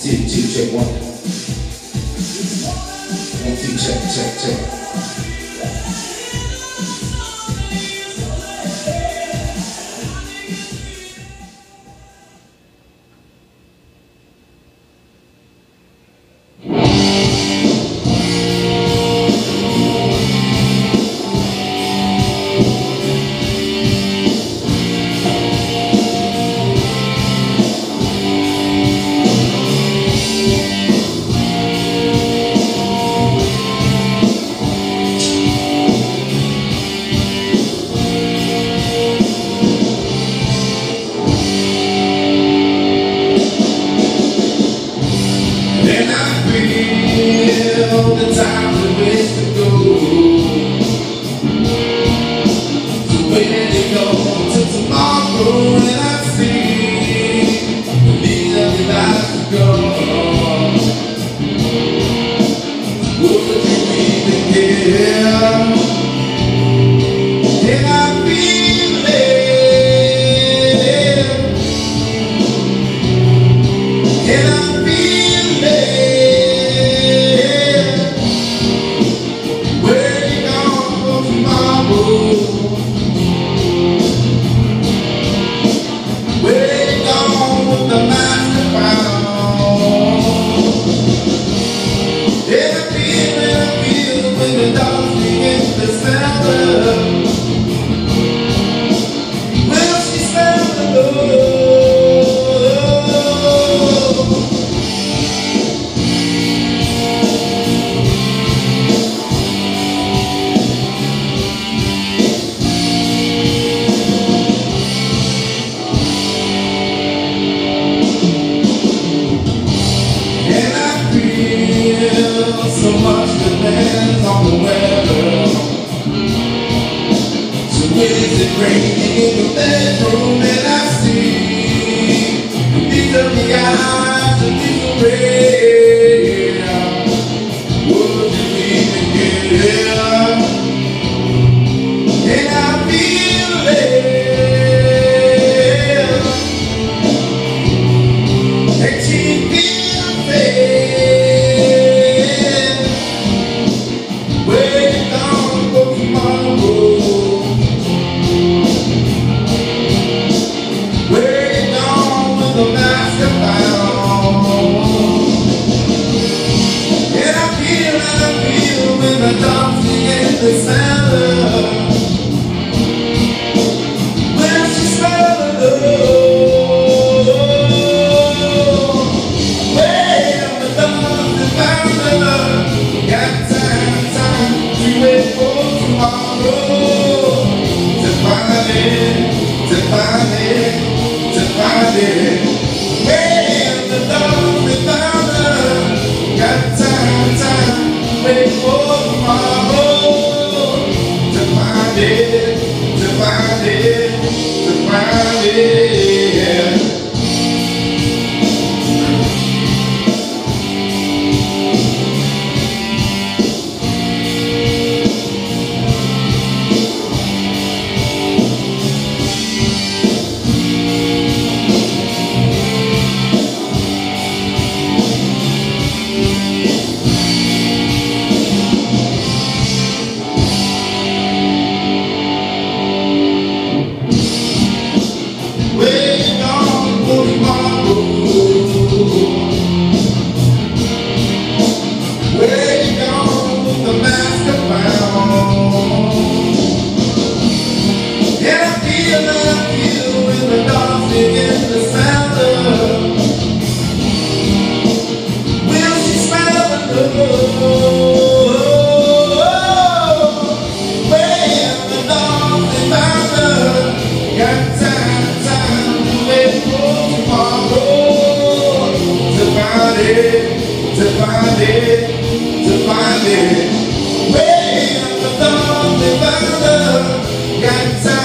two, check one. One, two, check. The time to waste to go. So where to go till tomorrow, and I see the need of the life to go. Would you even care? And I feel it. And I feel it. So much depends on the weather. So is it raining in the bedroom that I see? These are the eyes of these are red. Would you even get here? And I feel it. And she feels it. The sound of when she smelled the love, way on the dogs and found the love. Got time to wait for tomorrow to find it, to find it, to find it. Way on the dogs and found the love. Got time to wait for tomorrow. To find it, yeah. To find it, way up the dawn, they found her, got time.